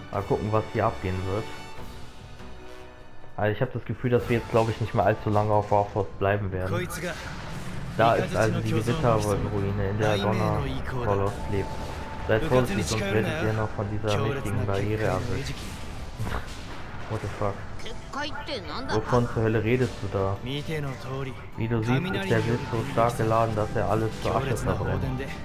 Mal gucken, was hier abgehen wird. Also ich habe das Gefühl, dass wir jetzt, glaube ich, nicht mehr allzu lange auf Warforged bleiben werden. Da ist also die Gewitterwolkenruine, in der Donner-Koloss lebt. Seid vorsichtig, sonst werdet ihr noch von dieser mächtigen Barriere erwischt. What the fuck? Wovon zur Hölle redest du da? Wie du siehst, ist der Blitz so stark geladen, dass er alles zu Asche verbrennt.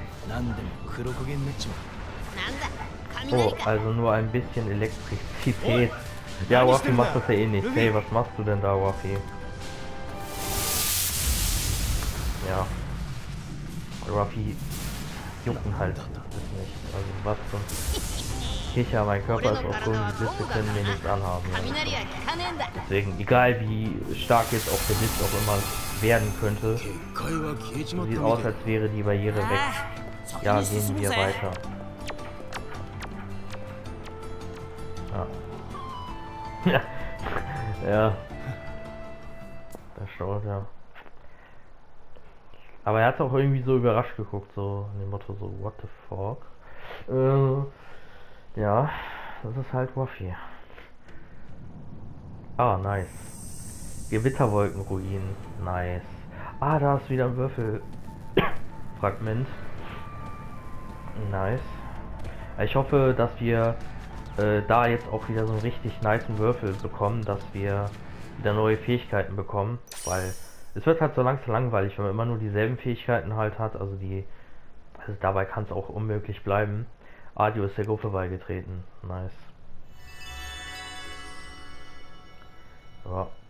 Oh, also nur ein bisschen Elektrizität. Ja, Waffy macht das ja eh nicht. Hey, was machst du denn da, Waffy? Ja. Waffy jucken halt das nicht. Also was zum Kicher, mein Körper ist auch grün, die Blitze können mir nichts anhaben. Ja. Deswegen, egal wie stark jetzt auch der Blitz auch immer werden könnte, sieht aus, als wäre die Barriere weg. Ja, gehen wir weiter. Ja. Ja. Das schaut ja. Aber er hat auch irgendwie so überrascht geguckt, so in dem Motto so, what the fuck? Ja, das ist halt Waffy. Ah, nice. Gewitterwolkenruinen, nice. Ah, da ist wieder ein Würfelfragment. Nice. Ich hoffe, dass wir da jetzt auch wieder so einen richtig nicen Würfel bekommen, dass wir wieder neue Fähigkeiten bekommen, weil es wird halt so langsam langweilig, wenn man immer nur dieselben Fähigkeiten halt hat, also dabei kann es auch unmöglich bleiben. Adio ist der Gruppe beigetreten, nice. So.